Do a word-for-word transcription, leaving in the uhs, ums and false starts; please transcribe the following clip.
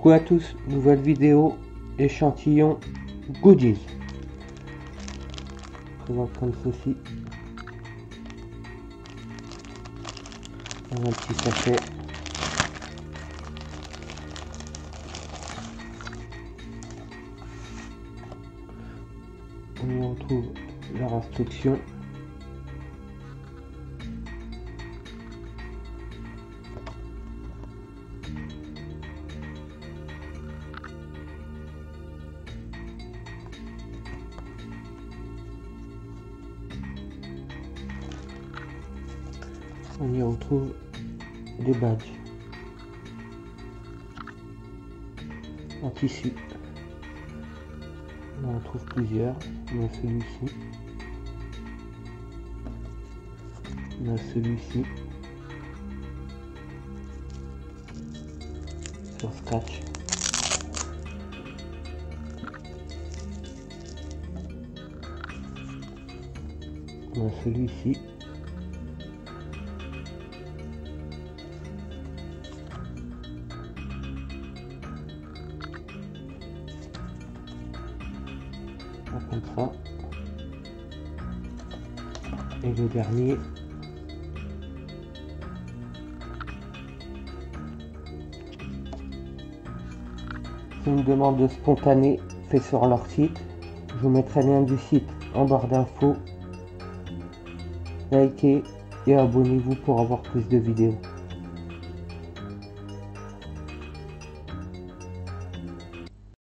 Coucou à tous, nouvelle vidéo échantillon goodies. Présente comme ceci. Dans un petit sachet. On y retrouve leur instruction. On y retrouve des badges en tissu. On en trouve plusieurs. On a celui-ci. On a celui-ci. Sur Scratch. On a celui-ci. Comme ça, et le dernier c'est une demande spontanée faite sur leur site. Je vous mettrai le lien du site en barre d'infos. Likez et abonnez-vous pour avoir plus de vidéos.